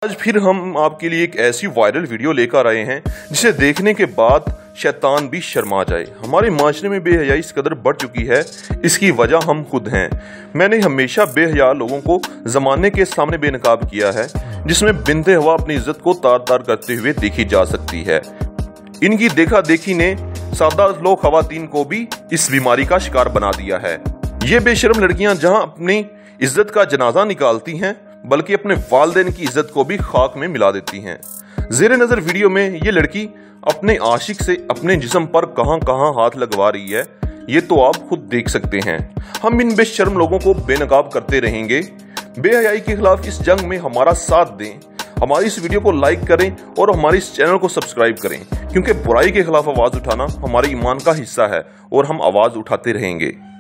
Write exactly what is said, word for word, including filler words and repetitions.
आज फिर हम आपके लिए एक ऐसी वायरल वीडियो लेकर आए हैं जिसे देखने के बाद शैतान भी शर्मा जाए। हमारे माशरे में बेहयाई इस कदर बढ़ चुकी है, इसकी वजह हम खुद हैं। मैंने हमेशा बेहया लोगों को जमाने के सामने बेनकाब किया है, जिसमें बिंदे हवा अपनी इज्जत को तार तार करते हुए देखी जा सकती है। इनकी देखा देखी ने सादा लोग खवातीन को भी इस बीमारी का शिकार बना दिया है। ये बेशर्म लड़कियां जहां अपनी इज्जत का जनाजा निकालती हैं, बल्कि अपने वालिदैन की इज्जत को भी खाक में मिला देती हैं। जेर नजर वीडियो में ये लड़की अपने आशिक से अपने जिस्म पर कहां कहां हाथ लगवा रही है, ये तो आप खुद देख सकते हैं। हम इन बेशर्म लोगों को बेनकाब करते रहेंगे। बेहयाई के खिलाफ इस जंग में हमारा साथ दें। हमारी इस वीडियो को लाइक करें और हमारे इस चैनल को सब्सक्राइब करें, क्योंकि बुराई के खिलाफ आवाज उठाना हमारे ईमान का हिस्सा है और हम आवाज उठाते रहेंगे।